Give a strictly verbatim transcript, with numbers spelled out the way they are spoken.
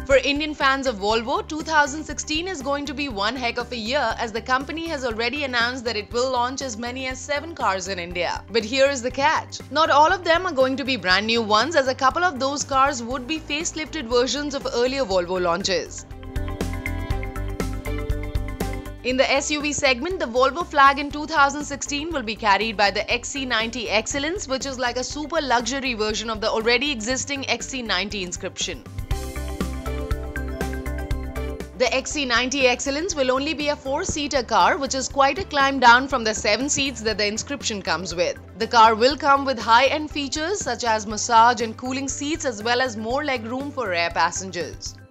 For Indian fans of Volvo, two thousand sixteen is going to be one heck of a year, as the company has already announced that it will launch as many as seven cars in India. But here is the catch. Not all of them are going to be brand new ones, as a couple of those cars would be facelifted versions of earlier Volvo launches. In the S U V segment, the Volvo flag in two thousand sixteen will be carried by the X C ninety Excellence, which is like a super luxury version of the already existing X C ninety inscription. The X C ninety Excellence will only be a four-seater car, which is quite a climb down from the seven seats that the inscription comes with. The car will come with high-end features such as massage and cooling seats, as well as more legroom for rear passengers.